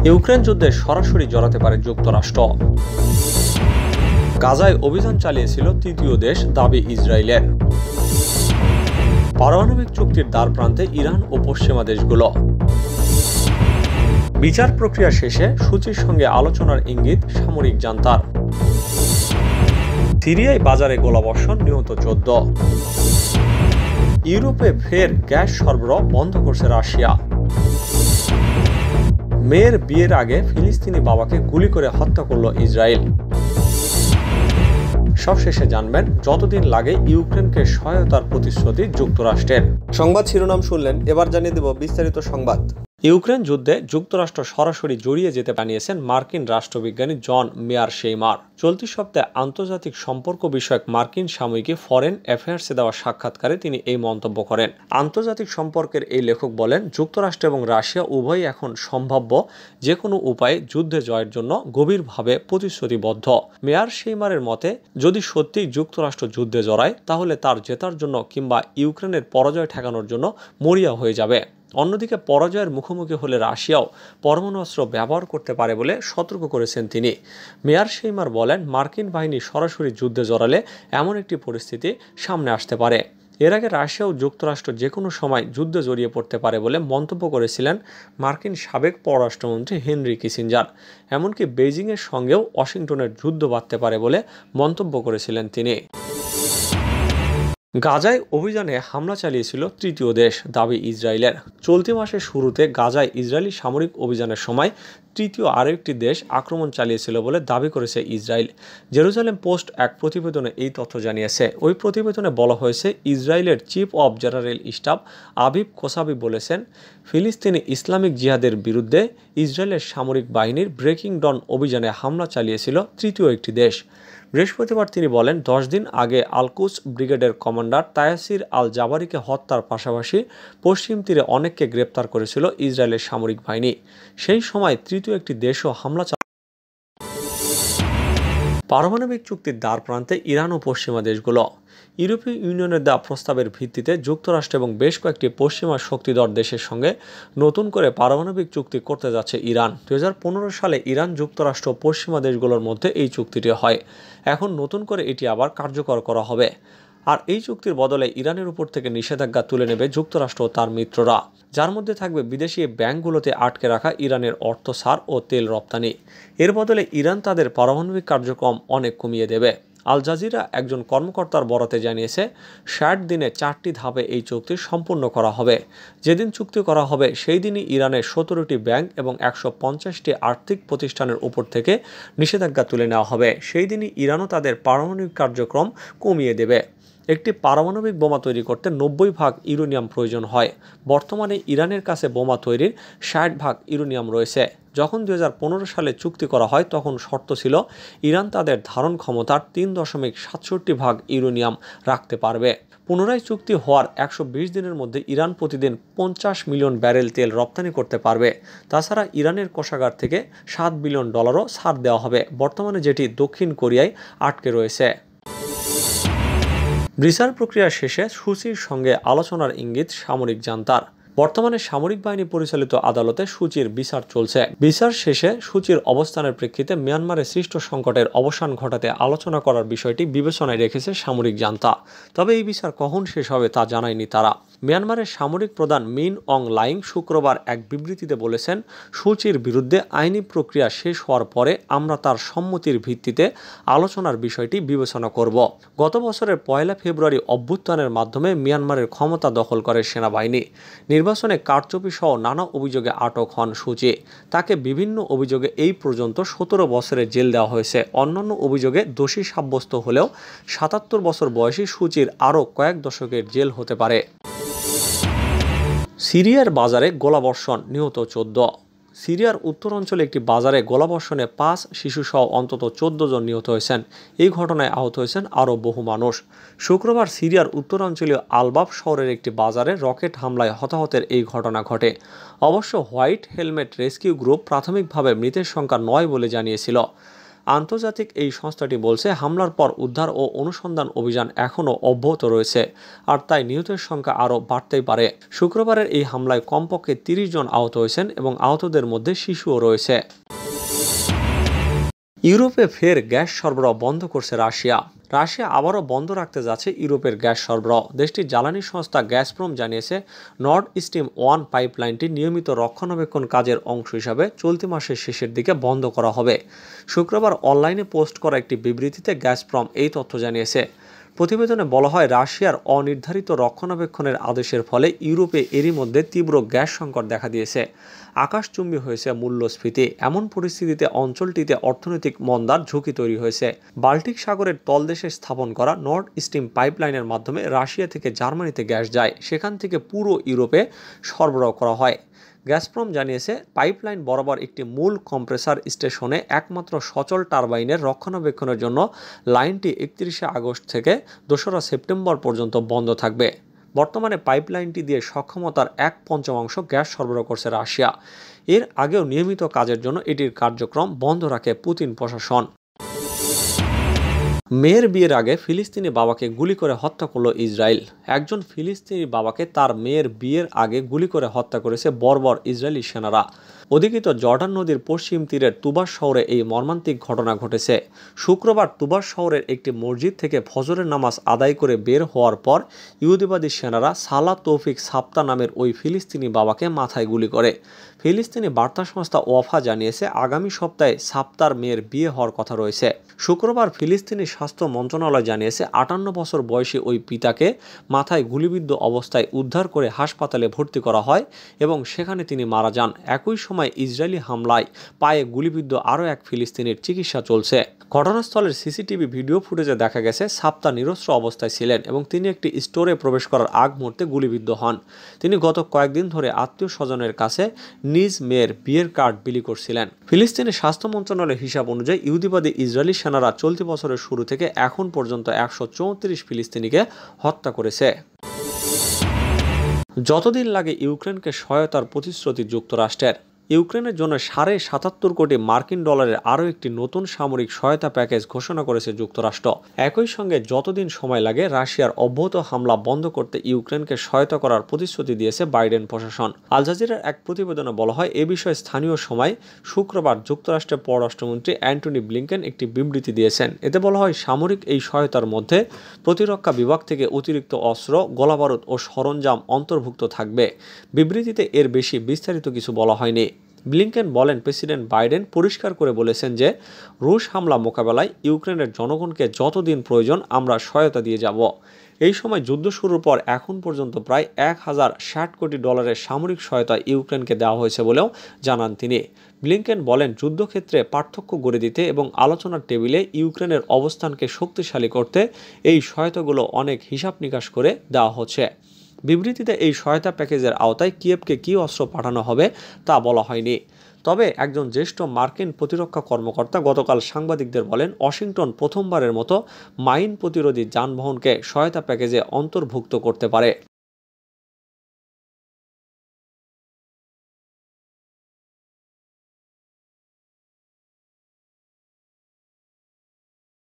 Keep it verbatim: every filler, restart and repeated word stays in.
Ukraine যুদ্ধে সরাসরি জড়াতে পারে যুক্তরাষ্ট্র। গাজায় অভিযান চালিয়েছিল তৃতীয় দেশ, দাবি ইসরায়েলের। পারমাণবিক চুক্তির দ্বার প্রান্তে ইরান ও পশ্চিমা দেশগুলো। বিচার প্রক্রিয়া শেষে সূচির সঙ্গে আলোচনার ইঙ্গিত সামরিক জান্তার। সিরিয়ায় বাজারে গোলাবর্ষণ, নিহত চোদ্দ। ইউরোপে ফের গ্যাস সরবরাহ বন্ধ করছে রাশিয়া। মেয়ের বিয়ের আগে ফিলিস্তিনি বাবাকে গুলি করে হত্যা করল ইসরায়েল। সবশেষে জানবেন যতদিন লাগে ইউক্রেনকে সহায়তার প্রতিশ্রুতি যুক্তরাষ্ট্রের। সংবাদ শিরোনাম শুনলেন, এবার জানিয়ে দেব বিস্তারিত সংবাদ। ইউক্রেন যুদ্ধে যুক্তরাষ্ট্র সরাসরি জড়িয়ে যেতে জানিয়েছেন মার্কিন রাষ্ট্রবিজ্ঞানী জন মেয়ারশেইমার। চলতি সপ্তাহে আন্তর্জাতিক সম্পর্ক বিষয়ক মার্কিন সাময়িকী ফরেন অ্যাফেয়ার্সে দেওয়া সাক্ষাৎকারে তিনি এই মন্তব্য করেন। আন্তর্জাতিক সম্পর্কের এই লেখক বলেন, যুক্তরাষ্ট্র এবং রাশিয়া উভয়ই এখন সম্ভাব্য যে কোনো উপায়ে যুদ্ধে জয়ের জন্য গভীরভাবে প্রতিশ্রুতিবদ্ধ। মেয়ারশেইমারের মতে, যদি সত্যিই যুক্তরাষ্ট্র যুদ্ধে জড়ায় তাহলে তার জেতার জন্য কিংবা ইউক্রেনের পরাজয় ঠেকানোর জন্য মরিয়া হয়ে যাবে। অন্যদিকে পরাজয়ের মুখোমুখি হলে রাশিয়াও পরমাণু অস্ত্র ব্যবহার করতে পারে বলে সতর্ক করেছেন তিনি। মেয়ারশেইমার বলেন, মার্কিন বাহিনী সরাসরি যুদ্ধে জড়ালে এমন একটি পরিস্থিতি সামনে আসতে পারে। এর আগে রাশিয়া ও যুক্তরাষ্ট্র যে কোনো সময় যুদ্ধে জড়িয়ে পড়তে পারে বলে মন্তব্য করেছিলেন মার্কিন সাবেক পররাষ্ট্রমন্ত্রী হেনরি কিসিঞ্জার। এমনকি বেইজিংয়ের সঙ্গেও ওয়াশিংটনের যুদ্ধ বাঁধতে পারে বলে মন্তব্য করেছিলেন তিনি। গাজায় অভিযানে হামলা চালিয়েছিল তৃতীয় দেশ, দাবি ইসরায়েলের। চলতি মাসের শুরুতে গাজায় ইসরায়েলি সামরিক অভিযানের সময় তৃতীয় আরেকটি দেশ আক্রমণ চালিয়েছিল বলে দাবি করেছে ইসরায়েল। জেরুজালেম পোস্ট এক প্রতিবেদনে এই তথ্য জানিয়েছে। ওই প্রতিবেদনে বলা হয়েছে, ইসরায়েলের chief of general staff Aviv Kochavi বলেছেন, ফিলিস্তিনি ইসলামিক জিহাদের বিরুদ্ধে ইসরায়েলের সামরিক বাহিনীর ব্রেকিং ডন অভিযানে হামলা চালিয়েছিল তৃতীয় একটি দেশ। বৃহস্পতিবার তিনি বলেন, দশ দিন আগে আল-কুস ব্রিগেডের কমান্ডার তায়াসির আল জাবারিকে হত্যার পাশাপাশি পশ্চিম তীরে অনেককে গ্রেপ্তার করেছিল ইসরায়েলের সামরিক বাহিনী। সেই সময় তৃতীয় একটি দেশও হামলা চালায়। পারমাণবিক চুক্তির দ্বার প্রান্তে ইরান ও পশ্চিমা দেশগুলো। ইউরোপীয় ইউনিয়নের দেওয়া প্রস্তাবের ভিত্তিতে যুক্তরাষ্ট্র এবং বেশ কয়েকটি পশ্চিমা শক্তিধর দেশের সঙ্গে নতুন করে পারমাণবিক চুক্তি করতে যাচ্ছে ইরান। দুই হাজার পনেরো সালে ইরান, যুক্তরাষ্ট্র ও পশ্চিমা দেশগুলোর মধ্যে এই চুক্তিটি হয়। এখন নতুন করে এটি আবার কার্যকর করা হবে। আর এই চুক্তির বদলে ইরানের উপর থেকে নিষেধাজ্ঞা তুলে নেবে যুক্তরাষ্ট্র ও তার মিত্ররা, যার মধ্যে থাকবে বিদেশি ব্যাংকগুলোতে আটকে রাখা ইরানের অর্থ, সার ও তেল রপ্তানি। এর বদলে ইরান তাদের পারমাণবিক কার্যক্রম অনেক কমিয়ে দেবে। আল জাজিরা একজন কর্মকর্তার বরাতে জানিয়েছে, ষাট দিনে চারটি ধাপে এই চুক্তি সম্পূর্ণ করা হবে। যেদিন চুক্তি করা হবে সেই দিনই ইরানের সতেরোটি ব্যাংক এবং একশো পঞ্চাশটি আর্থিক প্রতিষ্ঠানের উপর থেকে নিষেধাজ্ঞা তুলে নেওয়া হবে। সেই দিনই ইরানও তাদের পারমাণবিক কার্যক্রম কমিয়ে দেবে। একটি পারমাণবিক বোমা তৈরি করতে নব্বই ভাগ ইউরেনিয়াম প্রয়োজন হয়। বর্তমানে ইরানের কাছে বোমা তৈরির ষাট ভাগ ইউরেনিয়াম রয়েছে। যখন দুই হাজার পনেরো সালে চুক্তি করা হয় তখন শর্ত ছিল ইরান তাদের ধারণ ক্ষমতার তিন দশমিক সাতষট্টি ভাগ ইউরেনিয়াম রাখতে পারবে। পুনরায় চুক্তি হওয়ার একশো বিশ দিনের মধ্যে ইরান প্রতিদিন পঞ্চাশ মিলিয়ন ব্যারেল তেল রপ্তানি করতে পারবে। তাছাড়া ইরানের কোষাগার থেকে সাত বিলিয়ন ডলারও ছাড় দেওয়া হবে, বর্তমানে যেটি দক্ষিণ কোরিয়ায় আটকে রয়েছে। বিচার প্রক্রিয়া শেষে সূচির সঙ্গে আলোচনার ইঙ্গিত সামরিক জান্তার। বর্তমানে সামরিক বাহিনী পরিচালিত আদালতে সূচির বিচার চলছে। বিচার শেষে সূচির অবস্থানের প্রেক্ষিতে মিয়ানমারে সৃষ্ট সংকটের অবসান ঘটাতে আলোচনা করার বিষয়টি বিবেচনায় রেখেছে সামরিক জান্তা। তবে এই বিচার কখন শেষ হবে তা জানায়নি তারা। মিয়ানমারের সামরিক প্রধান মিন অং লাইং শুক্রবার এক বিবৃতিতে বলেছেন, সূচির বিরুদ্ধে আইনি প্রক্রিয়া শেষ হওয়ার পরে আমরা তার সম্মতির ভিত্তিতে আলোচনার বিষয়টি বিবেচনা করব। গত বছরের পয়লা ফেব্রুয়ারি অভ্যুত্থানের মাধ্যমে মিয়ানমারের ক্ষমতা দখল করে সেনাবাহিনী। নির্বাচনে কারচুপি সহ নানা অভিযোগে আটক হন সূচি। তাকে বিভিন্ন অভিযোগে এই পর্যন্ত সতেরো বছরের জেল দেওয়া হয়েছে। অন্যান্য অভিযোগে দোষী সাব্যস্ত হলেও সাতাত্তর বছর বয়সী সূচির আরও কয়েক দশকের জেল হতে পারে। সিরিয়ার বাজারে গোলাবর্ষণ, নিহত চোদ্দ। সিরিয়ার উত্তরাঞ্চলে একটি বাজারে গোলাবর্ষণে পাঁচ শিশুসহ অন্তত চোদ্দ জন নিহত হয়েছেন। এই ঘটনায় আহত হয়েছেন আরও বহু মানুষ। শুক্রবার সিরিয়ার উত্তরাঞ্চলীয় আলবাব শহরের একটি বাজারে রকেট হামলায় হতাহতের এই ঘটনা ঘটে। অবশ্য হোয়াইট হেলমেট রেস্কিউ গ্রুপ প্রাথমিকভাবে মৃতের সংখ্যা নয় বলে জানিয়েছিল। আন্তর্জাতিক এই সংস্থাটি বলছে হামলার পর উদ্ধার ও অনুসন্ধান অভিযান এখনও অব্যাহত রয়েছে, আর তাই নিহতের সংখ্যা আরও বাড়তেই পারে। শুক্রবারের এই হামলায় কমপক্ষে তিরিশ জন আহত হয়েছেন এবং আহতদের মধ্যে শিশুও রয়েছে। ইউরোপে ফের গ্যাস সরবরাহ বন্ধ করছে রাশিয়া। রাশিয়া আবারও বন্ধ রাখতে যাচ্ছে ইউরোপের গ্যাস সরবরাহ। দেশটির জ্বালানি সংস্থা গ্যাসপ্রম জানিয়েছে নর্ড স্ট্রিম ওয়ান পাইপলাইনটি নিয়মিত রক্ষণাবেক্ষণ কাজের অংশ হিসাবে চলতি মাসের শেষের দিকে বন্ধ করা হবে। শুক্রবার অনলাইনে পোস্ট করা একটি বিবৃতিতে গ্যাসপ্রম এই তথ্য জানিয়েছে। প্রতিবেদনে বলা হয় রাশিয়ার অনির্ধারিত রক্ষণাবেক্ষণের আদেশের ফলে ইউরোপে এরই মধ্যে তীব্র গ্যাস সংকট দেখা দিয়েছে। আকাশচুম্বী হয়েছে মূল্যস্ফীতি। এমন পরিস্থিতিতে অঞ্চলটিতে অর্থনৈতিক মন্দার ঝুঁকি তৈরি হয়েছে। বাল্টিক সাগরের তলদেশে স্থাপন করা নর্ড স্ট্রিম পাইপলাইনের মাধ্যমে রাশিয়া থেকে জার্মানিতে গ্যাস যায়, সেখান থেকে পুরো ইউরোপে সরবরাহ করা হয়। গ্যাসপ্রম জানিয়েছে পাইপলাইন বরাবর একটি মূল কম্প্রেসার স্টেশনে একমাত্র সচল টারবাইনের রক্ষণাবেক্ষণের জন্য লাইনটি একত্রিশে আগস্ট থেকে দোসরা সেপ্টেম্বর পর্যন্ত বন্ধ থাকবে। বর্তমানে পাইপলাইনটি দিয়ে সক্ষমতার এক পঞ্চমাংশ গ্যাস সরবরাহ করছে রাশিয়া। এর আগেও নিয়মিত কাজের জন্য এটির কার্যক্রম বন্ধ রাখে পুতিন প্রশাসন। মেয়ের বিয়ের আগে ফিলিস্তিনি বাবাকে গুলি করে হত্যা করল ইসরায়েল। একজন ফিলিস্তিনি বাবাকে তার মেয়ের বিয়ের আগে গুলি করে হত্যা করেছে বর্বর ইসরায়েলি সেনারা। অধিকৃত জর্ডান নদীর পশ্চিম তীরের তুবাস শহরে এই মর্মান্তিক ঘটনা ঘটেছে। শুক্রবার তুবাস শহরের একটি মসজিদ থেকে ফজরের নামাজ আদায় করে বের হওয়ার পর ইহুদিবাদী সেনারা সালা তৌফিক সাপ্তা নামের ওই ফিলিস্তিনি বাবাকে মাথায় গুলি করে। ফিলিস্তিনি বার্তা সংস্থা ওয়াফা জানিয়েছে আগামী সপ্তাহে সাপ্তার মেয়ের বিয়ে হওয়ার কথা রয়েছে। শুক্রবার ফিলিস্তিনি স্বাস্থ্য মন্ত্রণালয় জানিয়েছে আটান্ন বছর বয়সী ওই পিতাকে মাথায় গুলিবিদ্ধ অবস্থায় উদ্ধার করে হাসপাতালে ভর্তি করা হয় এবং সেখানে তিনি মারা যান। একই সময় ইসরায়েলি হামলায় পায়ে গুলিবিদ্ধ আরও এক ফিলিস্তিনির চিকিৎসা চলছে। ঘটনাস্থলের সিসিটিভি ভিডিও ফুটেজে দেখা গেছে সাপ্তা নিরস্ত্র অবস্থায় ছিলেন এবং তিনি একটি স্টোরে প্রবেশ করার আগ মুহূর্তে গুলিবিদ্ধ হন। তিনি গত কয়েকদিন ধরে আত্মীয় স্বজনের কাছে নিজ মেয়ের বিয়ের কার্ড বিলি করছিলেন। ফিলিস্তিনের স্বাস্থ্য মন্ত্রণালয়ের হিসাব অনুযায়ী ইহুদিবাদী ইসরায়েলি সেনারা চলতি বছরের শুরু থেকে এখন পর্যন্ত একশো চৌত্রিশ ফিলিস্তিনিকে হত্যা করেছে। যতদিন লাগে ইউক্রেনকে সহায়তার প্রতিশ্রুতি যুক্তরাষ্ট্রের। ইউক্রেনের জন্য সাড়ে সাতাত্তর কোটি মার্কিন ডলারের আরও একটি নতুন সামরিক সহায়তা প্যাকেজ ঘোষণা করেছে যুক্তরাষ্ট্র। একই সঙ্গে যতদিন সময় লাগে রাশিয়ার অব্যাহত হামলা বন্ধ করতে ইউক্রেনকে সহায়তা করার প্রতিশ্রুতি দিয়েছে বাইডেন প্রশাসন। আল জাজিরার এক প্রতিবেদনে বলা হয় এ বিষয়ে স্থানীয় সময় শুক্রবার যুক্তরাষ্ট্রের পররাষ্ট্রমন্ত্রী অ্যান্টনি ব্লিংকেন একটি বিবৃতি দিয়েছেন। এতে বলা হয় সামরিক এই সহায়তার মধ্যে প্রতিরক্ষা বিভাগ থেকে অতিরিক্ত অস্ত্র, গোলাবারুদ ও সরঞ্জাম অন্তর্ভুক্ত থাকবে। বিবৃতিতে এর বেশি বিস্তারিত কিছু বলা হয়নি। ব্লিংকেন বলেন প্রেসিডেন্ট বাইডেন পরিষ্কার করে বলেছেন যে রুশ হামলা মোকাবেলায় ইউক্রেনের জনগণকে যতদিন প্রয়োজন আমরা সহায়তা দিয়ে যাব। এই সময় যুদ্ধ শুরুর পর এখন পর্যন্ত প্রায় এক হাজার ষাট কোটি ডলারের সামরিক সহায়তা ইউক্রেনকে দেওয়া হয়েছে বলেও জানান তিনি। ব্লিংকেন বলেন যুদ্ধক্ষেত্রে পার্থক্য গড়ে দিতে এবং আলোচনার টেবিলে ইউক্রেনের অবস্থানকে শক্তিশালী করতে এই সহায়তাগুলো অনেক হিসাব নিকাশ করে দেওয়া হচ্ছে। বিবৃতিতে এই সহায়তা প্যাকেজের আওতায় কিয়েভকে কী অস্ত্র পাঠানো হবে তা বলা হয়নি। তবে একজন জ্যেষ্ঠ মার্কিন প্রতিরক্ষা কর্মকর্তা গতকাল সাংবাদিকদের বলেন ওয়াশিংটন প্রথমবারের মতো মাইন প্রতিরোধী যানবাহনকে সহায়তা প্যাকেজে অন্তর্ভুক্ত করতে পারে।